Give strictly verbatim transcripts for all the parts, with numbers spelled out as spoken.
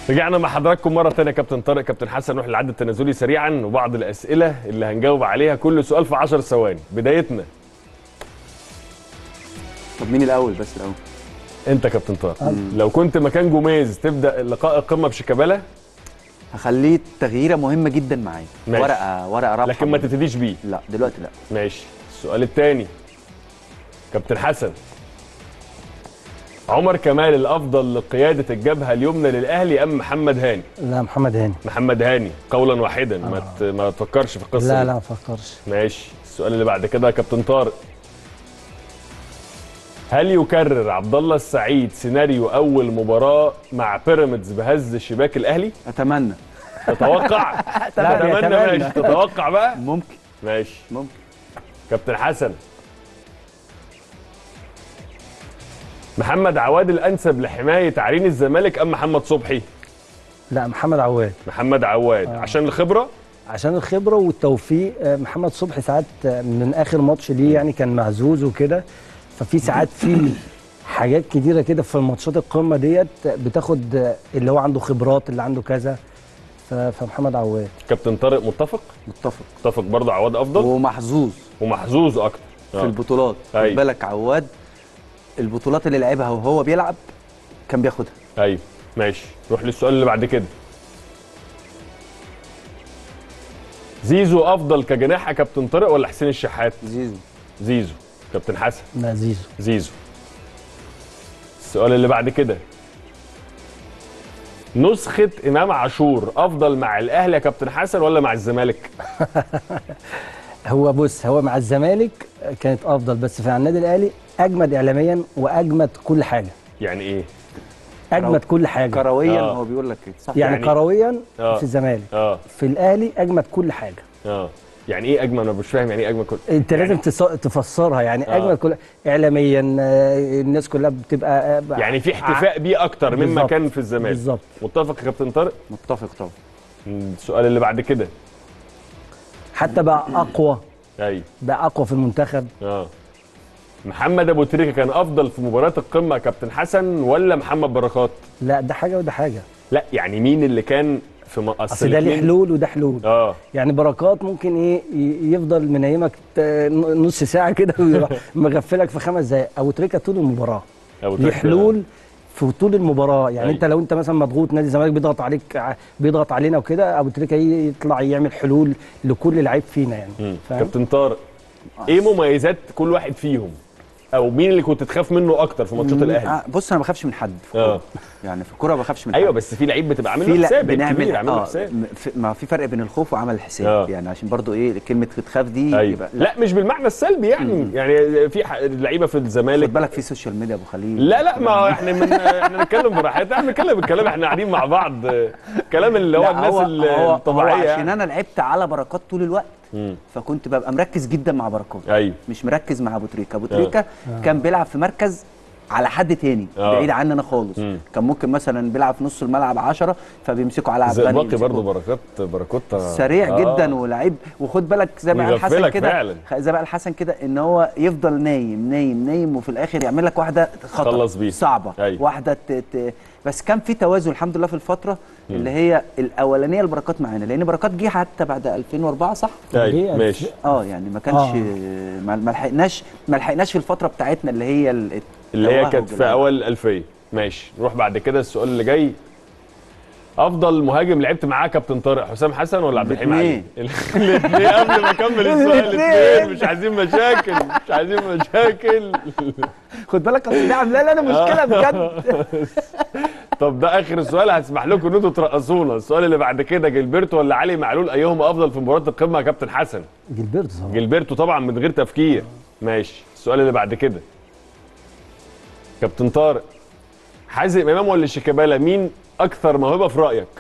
رجعنا مع حضراتكم مره ثانيه. كابتن طارق، كابتن حسن، نروح للعد التنازلي سريعا وبعض الاسئله اللي هنجاوب عليها كل سؤال في عشر ثواني. بدايتنا. طب مين الاول بس الاول؟ انت كابتن طارق. لو كنت مكان جوميز تبدا لقاء القمه بشيكابالا؟ هخليه تغييره مهمه جدا معايا. ورقه ورقه رابحه، لكن ما تبتديش بيه. لا دلوقتي لا. ماشي. السؤال الثاني كابتن حسن، عمر كمال الافضل لقياده الجبهه اليمنى للاهلي ام محمد هاني؟ لا محمد هاني. محمد هاني قولا واحدا. آه. ما ت... ما تفكرش في القصه لا دي. لا ما تفكرش. ماشي. السؤال اللي بعد كده يا كابتن طارق، هل يكرر عبد الله السعيد سيناريو اول مباراه مع بيراميدز بهز شباك الاهلي؟ اتمنى. تتوقع؟ اتمنى. ماشي. تتوقع بقى؟ ممكن. ماشي. ممكن. كابتن حسن، محمد عواد الانسب لحمايه عرين الزمالك ام محمد صبحي؟ لا محمد عواد. محمد عواد. آه. عشان الخبره؟ عشان الخبره والتوفيق. محمد صبحي ساعات من اخر ماتش ليه يعني كان مهزوز وكده، ففي ساعات في حاجات كتيره كده في الماتشات القمه ديت بتاخد اللي هو عنده خبرات، اللي عنده كذا، فمحمد عواد. كابتن طارق متفق؟ متفق. متفق برضه. عواد افضل ومحظوظ ومحظوظ اكتر في البطولات. خد بالك عواد البطولات اللي لعبها وهو بيلعب كان بياخدها. ايوه ماشي. نروح للسؤال اللي بعد كده. زيزو افضل كجناح يا كابتن طارق ولا حسين الشحات؟ زيزو. زيزو. كابتن حسن؟ لا زيزو. زيزو. السؤال اللي بعد كده، نسخة إمام عاشور أفضل مع الأهلي يا كابتن حسن ولا مع الزمالك؟ هو بص، هو مع الزمالك كانت أفضل، بس في النادي الأهلي أجمد إعلاميا وأجمد كل حاجة. يعني إيه؟ أجمد كل حاجة. كرويا. آه. هو بيقول لك صح. يعني, يعني كرويا آه. في الزمالك. آه. في الأهلي أجمد كل حاجة. اه يعني ايه اجمل؟ انا مش فاهم يعني ايه اجمل كل. انت يعني لازم تص... تفسرها. يعني آه. اجمل كل اعلاميا الناس كلها بتبقى يعني في احتفاء بيه اكتر مما كان في الزمالك. بالظبط. متفق يا كابتن طارق؟ متفق طبعا. السؤال اللي بعد كده، حتى بقى اقوى. ايوه بقى اقوى في المنتخب. اه محمد ابو تريكه كان افضل في مباراه القمه يا كابتن حسن ولا محمد بركات؟ لا ده حاجه وده حاجه. لا يعني مين اللي كان في مقص؟ اصل ده ليه حلول وده حلول. اه يعني بركات ممكن ايه يفضل منيمك نص ساعه كده ويروح مغفلك في خمس دقائق. ابو تريكه طول المباراه ليه حلول في طول المباراه. يعني أي. انت لو انت مثلا مضغوط، نادي الزمالك بيضغط عليك بيضغط علينا وكده، ابو تريكه يطلع يعمل حلول لكل لعيب فينا يعني. كابتن طارق، ايه مميزات كل واحد فيهم؟ او مين اللي كنت تخاف منه اكتر في ماتشات الاهلي؟ بص انا ما بخافش من حد في اه يعني في الكوره ما بخافش من ايوه حد. بس في لعيب بتبقى عامل له حساب، بنعمل عامل له حساب. ما في فرق بين الخوف وعمل الحساب. آه. يعني عشان برضو ايه كلمه تخاف دي أيوة. يبقى لا. لا مش بالمعنى السلبي يعني. مم. يعني في لعيبه في الزمالك خد بالك في سوشيال ميديا ابو خليل. لا لا ما احنا من احنا نتكلم براحتنا، احنا نتكلم الكلام احنا قاعدين مع بعض، كلام اللي هو الناس الطبيعيه. عشان انا لعبت على بركات طول الوقت. مم. فكنت ببقى مركز جدا مع بركات. أيوة. مش مركز مع ابو تريكه. ابو تريكه آه. كان بيلعب في مركز على حد تاني آه. بعيد عني انا خالص. مم. كان ممكن مثلا بيلعب في نص الملعب عشرة فبيمسكوا على عبد الغني. باقي برضه بركات بركات سريع آه. جدا ولعيب. وخد بالك زي ما قال حسن كده، زي ما قال حسن كده ان هو يفضل نايم نايم نايم وفي الاخر يعمل لك واحده خطر صعبه. أيوة. واحده ت... بس كان في توازن الحمد لله في الفتره مم. اللي هي الاولانيه البركات معانا، لان بركات جه حتى بعد ألفين وأربعة صح؟ ايوه ماشي. اه يعني ما كانش آه. ما لحقناش ما لحقناش في الفتره بتاعتنا اللي هي اللي هي كانت في اول الألفية. ماشي. نروح بعد كده السؤال اللي جاي، افضل مهاجم لعبت معاه كابتن طارق حسام حسن ولا عبد الحليم علي؟ الاثنين. قبل ما اكمل السؤال الاثنين مش عايزين مشاكل مش عايزين مشاكل. خد بالك اصل دي عامله لنا مشكله بجد. طب ده اخر سؤال هسمح لكم ان انتوا ترقصونا. السؤال اللي بعد كده، جilberto ولا علي معلول ايهما افضل في مباراه القمه يا كابتن حسن؟ جilberto طبعا. جilberto طبعا من غير تفكير. ماشي. السؤال اللي بعد كده، كابتن طارق، حازم امام ولا شيكابالا مين اكثر موهبه في رايك؟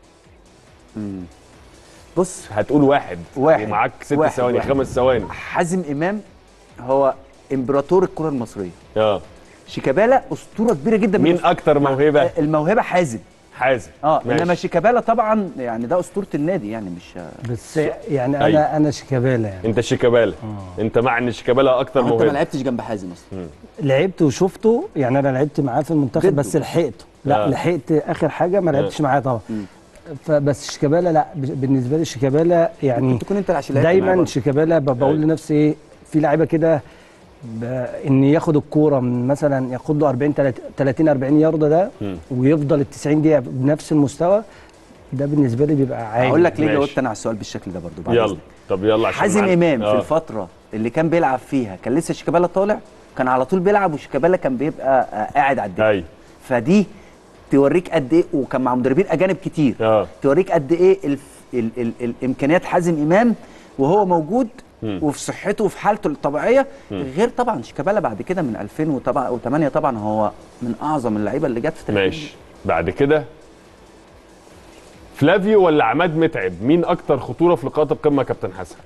امم بص هتقول واحد واحد ومعاك ست ثواني خمس ثواني. حازم امام هو امبراطور الكره المصريه. اه شيكابالا اسطوره كبيره جدا. مين اكتر موهبه؟ الموهبه حازم. حازم اه انما شيكابالا طبعا يعني ده اسطوره النادي يعني مش بس يعني انا أيوه. انا شيكابالا يعني. انت شيكابالا. آه. انت مع ان شيكابالا اكتر موهبه. انت ما لعبتش جنب حازم اصلا. لعبت وشفته يعني، انا لعبت معاه في المنتخب بس لحقته لا آه. لحقت اخر حاجه ما لعبتش معاه طبعا. فبس شيكابالا لا بالنسبه لي شيكابالا يعني ممكن تكون انت اللي دايما شيكابالا بقول لنفسي ايه في لعيبه كده ان ياخد الكوره من مثلا ياخد له أربعين ثلاثين أربعين يارده ده م. ويفضل ال تسعين دقيقه بنفس المستوى ده بالنسبه لي بيبقى عادي. هقول لك ليه جاوبت انا على السؤال بالشكل ده برضو بعد يلا طب يلا عشان حازم امام آه. في الفتره اللي كان بيلعب فيها كان لسه شيكابالا طالع كان على طول بيلعب وشيكابالا كان بيبقى قاعد على الدكه. فدي توريك قد ايه وكان مع مدربين اجانب كتير آه. توريك قد ايه الف... ال... ال... ال... الامكانيات حازم امام وهو موجود م. وفي صحته وفي حالته الطبيعيه م. غير طبعا شيكابالا بعد كده من ألفين وثمانية طبعا هو من اعظم اللعيبه اللي جت في تاريخ. ماشي بعد كده فلافيو ولا عماد متعب مين اكتر خطوره في لقاءات القمه يا كابتن حسن؟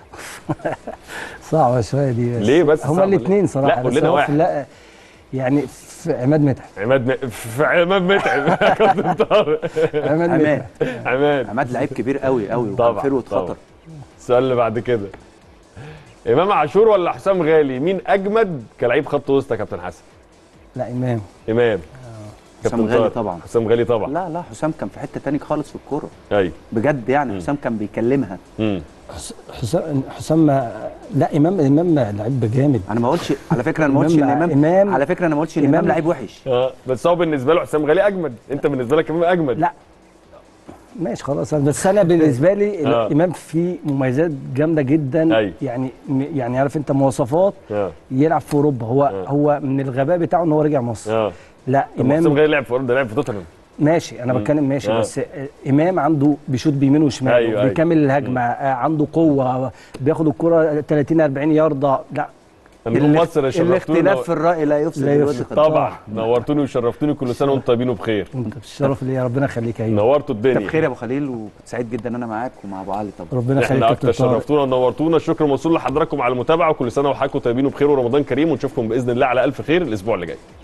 صعبه شويه دي بس ليه بس هما الاثنين صراحه. لا قول لنا واحد. لا يعني في عماد متعب عماد م... في عماد متعب كابتن طارق عماد عماد عماد عماد لعيب كبير قوي قوي وكان فروه خطر. السؤال اللي بعد كده امام عاشور ولا حسام غالي مين اجمد كلاعب خط وسط يا كابتن حسن؟ لا امام امام حسام غالي طبعا. حسام غالي طبعا. لا لا حسام كان في حته ثانيه خالص في الكوره. ايوه بجد يعني حسام كان بيكلمها. امم حسام حسام لا امام امام لعيب جامد. انا ما قلتش على فكره انا ما قلتش ان امام إمام على فكره انا ما قلتش ان امام لعيب وحش. اه بس هو بالنسبه له حسام غالي اجمد انت بالنسبه لك امام اجمد. لا ماشي خلاص بس انا بالنسبه لي آه. الامام فيه مميزات جامده جدا. أي. يعني يعني عارف انت مواصفات آه. يلعب في اوروبا هو آه. هو من الغباء بتاعه ان هو رجع مصر. آه. لا امام حسام غالي لعب في اوروبا لعب في توتنهام ماشي انا بتكلم ماشي آه. بس امام عنده بيشوط بيمين وشمال أيوة بيكمل أيوة. الهجمه آه. عنده قوه بياخد الكره ثلاثين أربعين يارده. لا مصر الاختلاف في الراي لا يفسد الود. طبعا نورتوني وشرفتوني كل سنه وانتم طيبين وبخير. انت بالشرف ليا ربنا يخليك يا نورتوا الدنيا. انت بخير يا ابو خليل وكنت سعيد جدا ان انا معاك ومع ابو علي طبعا. ربنا يخليك. احنا اكتر شرفتونا ونورتونا. الشكر موصول لحضراتكم على المتابعه وكل سنه وحضراتكم طيبين وبخير ورمضان كريم ونشوفكم باذن الله على الف خير الاسبوع اللي جاي.